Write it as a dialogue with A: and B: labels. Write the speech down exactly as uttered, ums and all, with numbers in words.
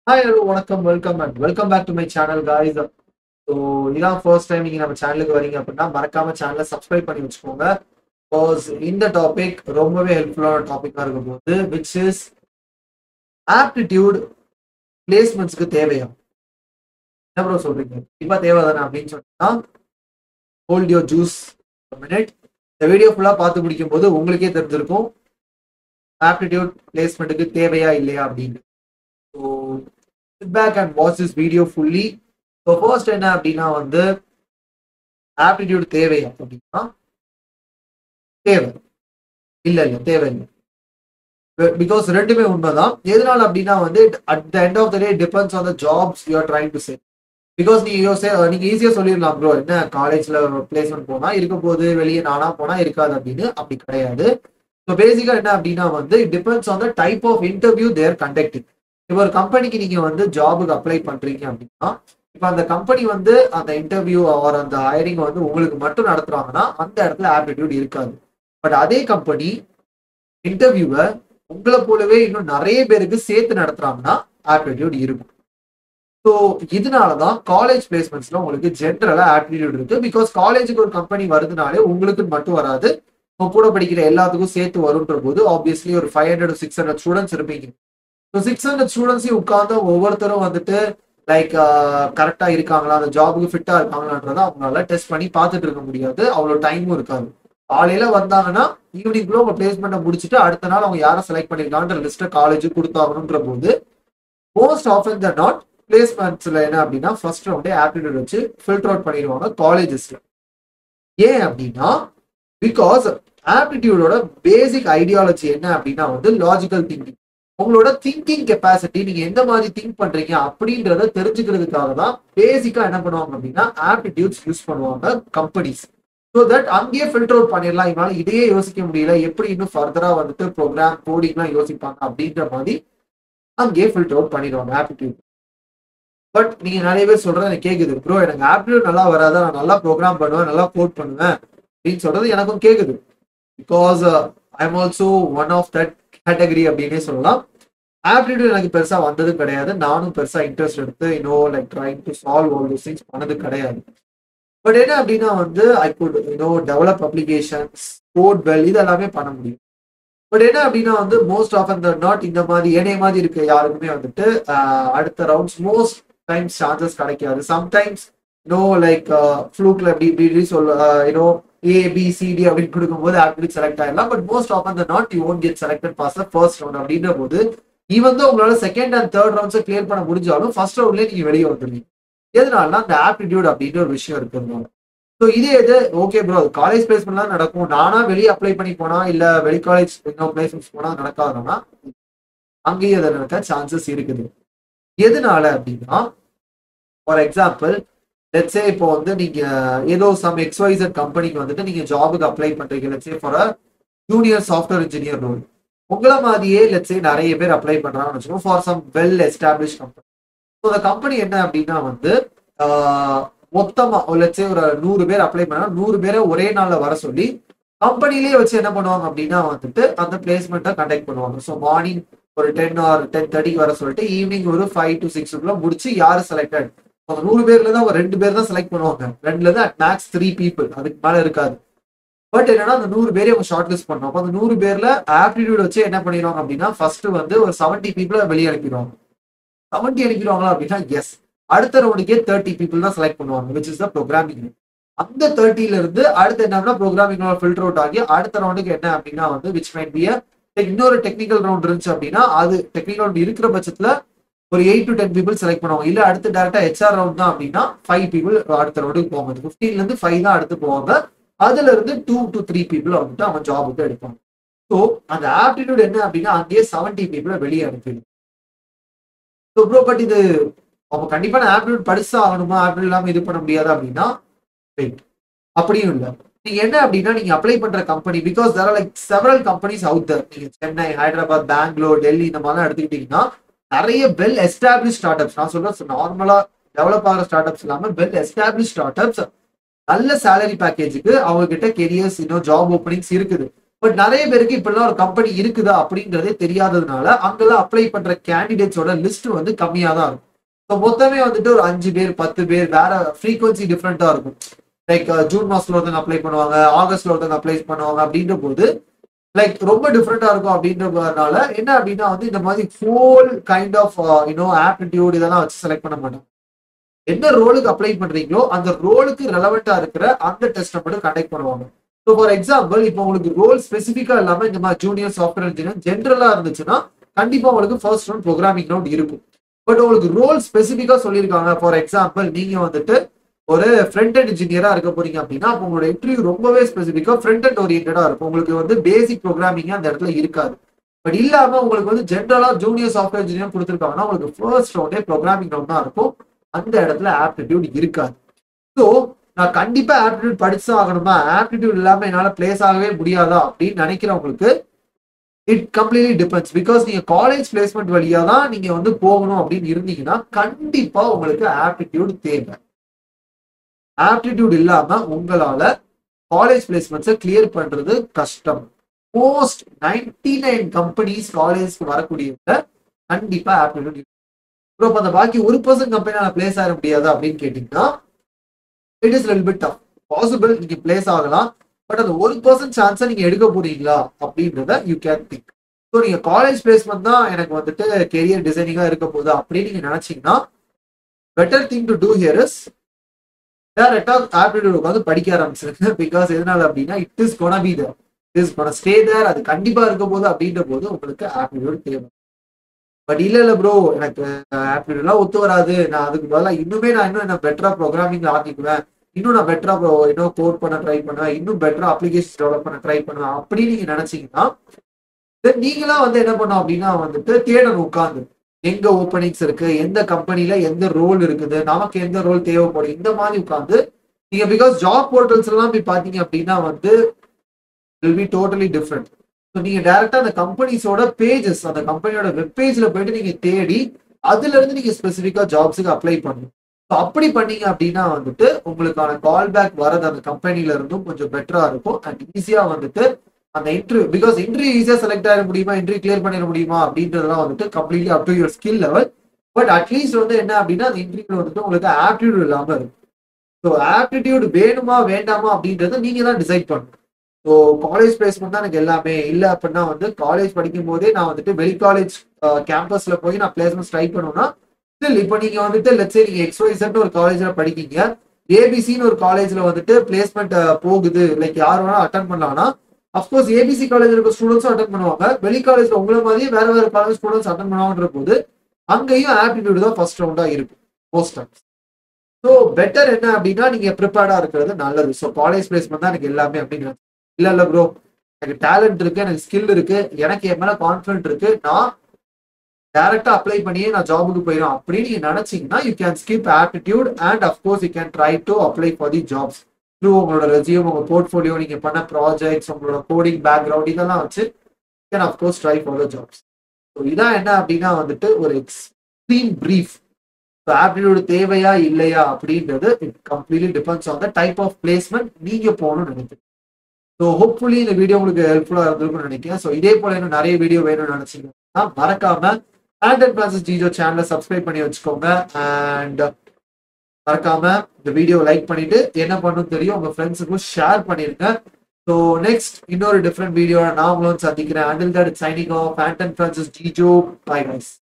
A: Hi everyone, வணக்கம் welcome and welcome back to my channel guys. So இதான் first time நீங்க நம்ம சேனலுக்கு வரீங்க அப்படின்னா மறக்காம சேனலை சப்ஸ்கிரைப் பண்ணி வச்சுக்கோங்க. பிகாஸ் இந்த டாபிக் ரொம்பவே ஹெல்ப்ஃபுல்லான டாபிக்காக இருக்கும் போது விச் இஸ் ஆப்டிடியூட் பிளேஸ்மெண்ட்ஸ்க்கு தேவையா என்ன ப்ரோ சொல்றீங்க? இப்போ தேவை தானே அப்படின்னு சொன்னா ஹோல்ட் யோர் ஜூஸ் மினிட். இந்த வீடியோ ஃபுல்லாக பார்த்து முடிக்கும் போது உங்களுக்கே தெரிஞ்சிருக்கும் ஆப்டிடியூட் பிளேஸ்மெண்ட்டுக்கு தேவையா இல்லையா அப்படின்னு. So sit back and watch this video fully. So first என்ன அப்படின்னா வந்து ஆப்டிடியூட் தேவையா அப்படின்னா தேவை இல்ல இல்ல தேவையில்லை. பிகாஸ் ரெண்டுமே உண்மைதான். எதனால அப்படின்னா வந்து at the end of the day depends on the jobs you are trying to set. Because நீங்க நீங்க ஈஸியா சொல்லிடலாம் ப்ரோ என்ன காலேஜ்ல பிளேஸ்மெண்ட் போனா இருக்க போது வெளியே நானா போனா இருக்காது அப்படின்னு. அப்படி கிடையாது. ஸோ பேசிக்கா என்ன அப்படின்னா வந்து it depends on the type of interview they're conducting. இப்போ ஒரு கம்பெனிக்கு நீங்க வந்து ஜாபுக்கு அப்ளை பண்றீங்க அப்படின்னா இப்போ அந்த கம்பெனி வந்து அந்த இன்டர்வியூ ஆர் அந்த ஹையரிங் வந்து உங்களுக்கு மட்டும் நடத்துறாங்கன்னா அந்த இடத்துல ஆப்டிடியூட் இருக்காது. பட் அதே கம்பெனி இன்டர்வியூவை உங்களை போலவே இன்னும் நிறைய பேருக்கு சேர்த்து நடத்துறாங்கன்னா ஆப்டிடியூட் இருக்கும். ஸோ இதனாலதான் காலேஜ் பிளேஸ்மெண்ட்ஸ்ல உங்களுக்கு ஜென்ரலா ஆப்டிடியூட் இருக்கு. பிகாஸ் காலேஜுக்கு ஒரு கம்பெனி வருதுனாலே உங்களுக்கு மட்டும் வராது, உங்க கூட படிக்கிற எல்லாத்துக்கும் சேர்த்து வருன்ற போது ஆப்வியஸ்லி ஒரு five hundred six hundred students இருப்பீங்க. ஸோ சிக்ஸ் ஹண்ட்ரட் ஸ்டூடெண்ட்ஸையும் உட்காந்து ஒவ்வொருத்தரும் வந்துட்டு லைக் கரெக்டா இருக்காங்களா அந்த ஜாபுக்கு ஃபிட்டா இருக்காங்களான்றத அவங்களால டெஸ்ட் பண்ணி பார்த்துட்டு இருக்க முடியாது. அவ்வளோ டைமும் இருக்காது. காலையில வந்தாங்கன்னா ஈவினிங்குள்ள உங்க பிளேஸ்மெண்ட்டை முடிச்சுட்டு அடுத்த நாள் அவங்க யாரை செலக்ட் பண்ணிருக்கான்ற லிஸ்ட்டை காலேஜுக்கு கொடுத்தாகணுன்ற போது மோஸ்ட் ஆஃபன் த நாட் பிளேஸ்மெண்ட்ஸ்ல என்ன அப்படின்னா ஃபர்ஸ்ட் ரவுண்டே ஆப்டிடியூட் வச்சு ஃபில்டர் அவுட் பண்ணிடுவாங்க காலேஜஸ்ல. ஏன் அப்படின்னா பிகாஸ் ஆப்டிடியூடோட பேசிக் ஐடியாலஜி என்ன அப்படின்னா வந்து லாஜிக்கல் திங்கிங். உங்களோட திங்கிங் கெப்பாசிட்டி நீங்க எந்த மாதிரி திங்க் பண்றீங்க அப்படின்றத தெரிஞ்சுக்கிறதுக்காக தான் பேசிக்கா என்ன பண்ணுவாங்க அப்படின்னா ஆப்டிடியூட்ஸ் யூஸ் பண்ணுவாங்க கம்பெனிஸ். ஸோ தட் அங்கேயே ஃபில்டர் அவுட் பண்ணிடலாம். இதனால இதையே யோசிக்க முடியல எப்படி இன்னும் ஃபர்தரா வந்துட்டு ப்ரோக்ராம் கோடிங்லாம் யோசிப்பாங்க அப்படின்ற மாதிரி அங்கேயே ஃபில்டர் அவுட் பண்ணிடுவாங்க ஆப்டிடியூட். பட் நீங்க நிறைய பேர் சொல்றது எனக்கு கேக்குது ப்ரோ எனக்கு ஆப்டிடியூட் நல்லா வராதா, நான் நல்லா ப்ரோக்ராம் பண்ணுவேன் நல்லா கோட் பண்ணுவேன் அப்படின்னு சொல்றது எனக்கும் கேக்குது. Because I am also one of that category அப்படின்னே சொல்லலாம். ஆப்டிடியூட் எனக்கு பெருசா வந்தது கிடையாது. நானும் பெருசா இன்ட்ரெஸ்ட் எடுத்து you know like trying to solve all those things பண்ணது கிடையாது. பட் என்ன அப்படின்னா வந்து I could you know develop applications code well இது எல்லாமே பண்ண முடியும். பட் என்ன அப்படின்னா வந்து மோஸ்ட் ஆஃப் த நாட் இந்த மாதிரி ஏனைய மாதிரி இருக்க யாருக்குமே வந்துட்டு அடுத்த ரவுண்ட்ஸ் மோஸ்ட் டைம்ஸ் சான்சஸ் கிடைக்காது. சம்டைம்ஸ் யூனோ லைக் ஃப்ளூக்ல எப்படி இப்படி சொல்ல you know A, B, C, D அப்படின்னு கொடுக்கும்போது ஆப்டிடியூட் செலக்ட் ஆயிடலாம். But most of the not you won't get selected pass the first round அப்படின்ற போது ஈவன் தான் உங்களால செகண்ட் அண்ட் தேர்ட் ரவுண்ட்ஸை கிளியர் பண்ண முடிஞ்சாலும் ஃபர்ஸ்ட் ரவுண்ட்லேயே நீங்க வெளியே வந்துருவீங்க. எதனாலனா அந்த ஆப்டிடியூட் அப்படின்ற ஒரு விஷயம் இருக்கிறதுனால. ஸோ இதே இது ஓகே ப்ரோ காலேஜ் பிளேஸ்மெண்ட்லாம் நடக்கும், நானா வெளியே அப்ளை பண்ணி போனா இல்ல வெளி காலேஜ் பிளேஸ்மெண்ட்ஸ் போனா நடக்காதுன்னா அங்கேயே அதை நடக்க சான்சஸ் இருக்குது. எதனால அப்படின்னா ஃபார் எக்ஸாம்பிள் லெட்ஸே இப்போ வந்து நீங்க ஏதோ சம் எக்ஸ்வைசட் கம்பெனிக்கு வந்துட்டு நீங்க ஜாபுக்கு அப்ளை பண்றீங்க. Let's say for a junior software engineer role. உங்களை மாதிரியே லெட்ஸே நிறைய பேர் அப்ளை பண்றாங்கன்னு வச்சுக்கோங்க for some well establish company. So அந்த கம்பெனி என்ன அப்படின்னா வந்து மொத்தமா லெட்ஸே ஒரு நூறு பேர் அப்ளை பண்ணா நூறு பேரை ஒரே நாள்ல வர சொல்லி கம்பெனிலேயே வச்சு என்ன பண்ணுவாங்க அப்படின்னா வந்துட்டு அந்த பிளேஸ்மெண்ட்டை கண்டக்ட் பண்ணுவாங்க. ஸோ மார்னிங் ஒரு டென் ஆர் டென் தேர்ட்டிக்கு வர சொல்லிட்டு ஈவினிங் ஒரு ஃபைவ் டு சிக்ஸ்க்குள்ள முடிச்சு யாரு செலக்டட் அவங்க நூறு பேர்ல தான் ஒரு ரெண்டு பேர் தான் செலக்ட் பண்ணுவாங்க. ரெண்டுல இருந்து அட் மேக்ஸ் த்ரீ பீப்புள் அதுக்கு மேல இருக்காது. பட் என்னன்னா அந்த நூறு பேரையும் அவங்க ஷார்ட் லிஸ்ட் பண்ணோம். அந்த நூறு பேர்ல ஆப்டிடியூட் வச்சு என்ன பண்ணிடுவாங்க அப்படின்னா ஃபர்ஸ்ட் வந்து ஒரு செவன்டி பீப்புளை வெளியே அனுப்பிடுவாங்க. செவன்டி அனுப்பிடுவாங்களா அப்படின்னா எஸ் அடுத்த ரவுண்டுக்கே தேர்ட்டி பீப்புள் தான் செலக்ட் பண்ணுவாங்க விச் இஸ் த ப்ரோக்ராமிங். அந்த தேர்ட்டில இருந்து அடுத்து என்ன ப்ரோக்ராமிங் ஃபில்டர் அவுட் ஆகி அடுத்த ரவுண்டுக்கு என்ன அப்படின்னா வந்து விச் மைட் பி இன்னொரு டெக்னிக்கல் ரவுண்ட் இருந்துச்சு அப்படின்னா அது டெக்னிக்கல் ரவுண்ட் இருக்கிற பட்சத்துல ஒரு eight to ten people select பண்ணுவாங்க. இல்ல அடுத்து டேரக்டா ஹெச்ஆர் ரவுண்ட் தான் அப்படின்னா ஃபைவ் பீப்புள் அடுத்த ரவுண்டுக்கு போவாங்க. பிப்டீன்ல இருந்து ஃபைவ் தான் அடுத்து போவாங்க. அதுல இருந்து டூ டு த்ரீ பீப்புள் வந்துட்டு அவங்க ஜாபுக்கு எடுப்பாங்க. ஸோ அந்த ஆப்டிடியூட் என்ன அப்படின்னா அங்கேயே செவன்டி பீப்புளை வெளியே அனுப்பிடும். ஸோ ப்ரோ பட் இது அவங்க கண்டிப்பா ஆப்டிடியூட் படிச்சா ஆகணுமா ஆப்டிடியூட் இல்லாம இது பண்ண முடியாது அப்படின்னா அப்படியும் இல்லை. நீங்க என்ன அப்படின்னா நீங்க அப்ளை பண்ற company because there are like several companies out there. நீங்க சென்னை, ஹைதராபாத், பெங்களூர், டெல்லி இந்த மாதிரிலாம் எடுத்துக்கிட்டீங்கன்னா நிறைய வெல் எஸ்டாப்ளிஷ் ஸ்டார்ட் அப்ஸ் நான் சொல்றேன் நார்மலா டெவலப் ஆகிற ஸ்டார்ட் அப்ஸ் இல்லாம வெல் எஸ்டாப்ளிஷ் ஸ்டார்ட் அப்ஸ் நல்ல சேலரி பேக்கேஜுக்கு அவங்க கிட்ட கெரியர்ஸ் இன்னும் ஜாப் ஓப்பனிங்ஸ் இருக்குது. பட் நிறைய பேருக்கு இப்பெல்லாம் ஒரு கம்பெனி இருக்குதா அப்படின்றதே தெரியாததுனால அங்கெல்லாம் அப்ளை பண்ற கேண்டிடேட்ஸோட லிஸ்ட் வந்து கம்மியா தான் இருக்கும். ஸோ மொத்தமே வந்துட்டு ஒரு அஞ்சு பேர் பத்து பேர் வேற ஃப்ரீக்வன்சி டிஃப்ரெண்டா இருக்கும். லைக் ஜூன் மாசத்துல ஒருத்தவங்க அப்ளை பண்ணுவாங்க, ஆகஸ்ட்ல ஒருத்தவங்க அப்ளை பண்ணுவாங்க அப்படின்ற போது லைக் ரொம்ப டிஃப்ரெண்டா இருக்கும். அப்படின்றதுனால என்ன அப்படின்னா வந்து இந்த மாதிரி whole kind of you know aptitude இதெல்லாம் வச்சு செலக்ட் பண்ண மாட்டோம். என்ன ரோலுக்கு அப்ளை பண்றீங்களோ அந்த ரோலுக்கு ரெலவெண்டா இருக்கிற அந்த டெஸ்ட்டை மட்டும் கண்டக்ட் பண்ணுவாங்க. ஸோ ஃபார் எக்ஸாம்பிள் இப்போ உங்களுக்கு ரோல் ஸ்பெசிஃபிக்கா இல்லாம இந்த மாதிரி ஜூனியர் சாஃப்ட்வேர் இன்ஜினியர் ஜென்ரலா இருந்துச்சுன்னா கண்டிப்பா உங்களுக்கு ஃபர்ஸ்ட் ரவுண்ட் ப்ரோக்ராமிங் ரவுண்ட் இருக்கும். பட் உங்களுக்கு ரோல் ஸ்பெசிஃபிக்கா சொல்லியிருக்காங்க. ஃபார் எக்ஸாம்பிள் நீங்க வந்துட்டு ஒரு ஃப்ரண்ட் அண்ட் இன்ஜினியரா இருக்க போறீங்க அப்படின்னா அப்போ உங்களோட இன்டர்வியூ ரொம்பவே ஸ்பெசிஃபிக்கா ஃப்ரண்ட் அண்ட் ஓரியன்டா இருக்கும். உங்களுக்கு வந்து பேசிக் ப்ரோக்ராமிங் அந்த இடத்துல இருக்காது. பட் இல்லாம உங்களுக்கு வந்து ஜென்ரலா ஜூனியர் சாஃப்ட்வேர் இன்ஜினியர் கொடுத்துருக்காங்கன்னா உங்களுக்கு ஃபர்ஸ்ட் ரவுண்டே ப்ரோக்ராமிங் ரவுண்ட் தான் இருக்கும். அந்த இடத்துல ஆப்டிடியூட் இருக்காது. ஸோ நான் கண்டிப்பா ஆப்டிடியூட் படிச்சுதான் ஆகணுமா, ஆப்டிடியூட் இல்லாம என்னால பிளேஸ் ஆகவே முடியாதா அப்படின்னு நினைக்கிறவங்களுக்கு இட் கம்ப்ளீட்லி டிபெண்ட்ஸ். பிகாஸ் நீங்க காலேஜ் பிளேஸ்மெண்ட் வழியா தான் நீங்க வந்து போகணும் அப்படின்னு இருந்தீங்கன்னா கண்டிப்பா உங்களுக்கு ஆப்டிடியூட் தேவை. ஆப்டிடியூட் இல்லாம உங்களால காலேஜ் பிளேஸ்மெண்ட்ஸை கிளியர் பண்றது கஷ்டம். மோஸ்ட் நைன்டி நைன் கம்பெனிஸ் காலேஜ்க்கு வரக்கூடியவங்க கண்டிப்பா ஆப்டிடியூட். இப்போ அந்த பாக்கி ஒரு பர்சன்ட் கம்பெனியால பிளேஸ் ஆக முடியாது அப்படின்னு கேட்டீங்கன்னா it is little bit tough. Possible நீங்க பிளேஸ் ஆகலாம், பட் அந்த ஒரு பர்சன்ட் சான்ஸை நீங்க எடுக்க போறீங்களா அப்படின்றத யூ கேன் திங்க். ஸோ நீங்க காலேஜ் பிளேஸ்மெண்ட் தான் எனக்கு வந்துட்டு கெரியர் டிசைனிங்கா இருக்க போகுது அப்படின்னு நீங்க நினைச்சீங்கன்னா better thing to do here is டேரக்டா ஆப்டிடியூட் உட்காந்து படிக்க ஆரம்பிச்சிருங்க. பிகாஸ் எதனால அப்படின்னா it is gonna be there, it is gonna stay there. அது கண்டிப்பா இருக்க போது அப்படின்ற போது உங்களுக்கு ஆப்டிடியூட் தேவை. பட் இல்ல இல்ல ப்ரோ எனக்கு ஆப்டிடியூட்லாம் ஒத்து வராது, நான் அதுக்கு பதிலாக இன்னுமே நான் இன்னும் என்ன பெட்டரா ப்ரோக்ராமிங் ஆக்கிக்குவேன், இன்னும் நான் பெட்டரா இன்னும் கோட் பண்ண ட்ரை பண்ணுவேன், இன்னும் பெட்டரா அப்ளிகேஷன் டெவலப் பண்ண ட்ரை பண்ணுவேன் அப்படின்னு நீங்க நினைச்சீங்கன்னா நீங்களா வந்து என்ன பண்ணோம் அப்படின்னா வந்துட்டு தேடணும் உட்காந்து எங்க ஓப்பனிங்ஸ் இருக்கு, எந்த கம்பெனில எந்த ரோல் இருக்குது, நமக்கு எந்த ரோல் தேவைப்படும், இந்த மாதிரி உட்காந்து நீங்க பிகாஸ் ஜாப் போர்ட்டல்ஸ் எல்லாம் போய் பாத்தீங்க அப்படின்னா வந்து will be totally different. So நீங்க டைரக்டா அந்த கம்பெனிஸோட பேஜஸ் அந்த கம்பெனியோட வெப் பேஜ்ல போயிட்டு நீங்க தேடி அதுல இருந்து நீங்க ஸ்பெசிஃபிக்கா ஜாப்ஸுக்கு அப்ளை பண்ணணும். ஸோ அப்படி பண்ணீங்க அப்படின்னா வந்துட்டு உங்களுக்கான கால் பேக் வரது அந்த கம்பெனில இருந்தும் கொஞ்சம் பெட்டரா இருக்கும். அண்ட் ஈஸியா வந்துட்டு அந்த இன்டர்வியூ பிகாஸ் இன்டர்வியூ ஈஸியா செலக்ட் ஆக முடியுமா, இன்டர்வியூ கிளியர் பண்ணிட முடியுமா அப்படின்றதெல்லாம் வந்துட்டு completely up to your skill level. But at least வந்து என்ன அப்படின்னா அந்த இன்டர்வியூ வந்துட்டு உங்களுக்கு ஆப்டிடியூட் இல்லாம இருக்கும். ஸோ ஆப்டிடியூட் வேணுமா வேண்டாமா அப்படின்றத நீங்க தான் டிசைட் பண்ணணும். ஸோ காலேஜ் பிளேஸ்மெண்ட் தான் எனக்கு எல்லாமே இல்லை அப்படின்னா வந்து காலேஜ் படிக்கும் போதே நான் வந்துட்டு வெளி காலேஜ் கேம்பஸ்ல போய் நான் பிளேஸ்மெண்ட் ட்ரை பண்ணுவேன்னா ஸ்டில் இப்போ நீங்க வந்துட்டு லெட்ஸ் சே நீங்க எக்ஸ்ஒய்செட்னு ஒரு காலேஜ்ல படிக்கீங்க, ஏபிசின்னு ஒரு காலேஜ்ல வந்துட்டு பிளேஸ்மெண்ட் போகுது, லைக் யார் வேணா அட்டன் பண்ணலாம்னா அஃப்கோர்ஸ் ஏபிசி காலேஜ்ல இருக்க ஸ்டூடெண்ட்ஸும் அட்டன் பண்ணுவாங்க, வெளி காலேஜ்ல உங்களை மாதிரி வேற வேற காலேஜ் ஸ்டூடெண்ட்ஸ் அட்டன் பண்ணுவாங்கன்ற போது அங்கேயும் ஆப்டிடியூட் தான் ஃபர்ஸ்ட் ரவுண்டா இருக்கும் மோஸ்ட் டைம்ஸ். ஸோ பெட்டர் என்ன அப்படின்னா நீங்க ப்ரிப்பேர்டா இருக்கிறது நல்லது. ஸோ காலேஜ் பிளேஸ்மெண்ட் தான் எனக்கு எல்லாமே அப்படின்னு இல்ல இல்ல ப்ரோ எனக்கு டேலண்ட் இருக்கு, எனக்கு ஸ்கில் இருக்கு, எனக்கு என் மேல கான்ஃபிடென்ட் இருக்கு, நான் டைரக்டா அப்ளை பண்ணியே நான் ஜாபுக்கு போயிடும் அப்படின்னு நீங்க நினைச்சீங்கன்னா you can skip aptitude and of course you can try to apply for the jobs through உங்களோட ரெஸ்யூம், உங்க போர்ட்ஃபோலியோ, நீங்க பண்ண ப்ராஜெக்ட்ஸ், உங்களோட கோடிங் பேக்ரவுண்ட் இதெல்லாம் வச்சு can of course try for the jobs. So இதான் என்ன அப்படின்னா வந்துட்டு ஒரு எக்ஸ்ட்ரீம் பிரீஃப். ஸோ ஆப்டிடியூட் தேவையா இல்லையா அப்படின்றது it completely depends on the type of placement நீங்க போகணும்னு நினைக்கிறேன். ஸோ ஹோப்ஃபுல்லி இந்த வீடியோ உங்களுக்கு ஹெல்ப்ஃபுல்லா இருந்திருக்கும்னு நினைக்கிறேன். ஸோ இதே போல இன்னும் நிறைய வீடியோ வேணும்னு நினைச்சீங்கன்னா மறக்காம ஆண்ட்ராய்ட் பிரான்சிஸ் ஜிஜோ சேனலை சப்ஸ்கிரைப் பண்ணி வச்சுக்கோங்க. அண்ட் மறக்காம இந்த வீடியோ லைக் பண்ணிட்டு என்ன பண்ணணும் தெரியும் உங்க ஃப்ரெண்ட்ஸுக்கும் ஷேர் பண்ணிருங்க. ஸோ நெக்ஸ்ட் இன்னொரு டிஃப்ரெண்ட் வீடியோ நான் உங்களும் சந்திக்கிறேன். Until that signing off Android Francis Jijo. Bye guys.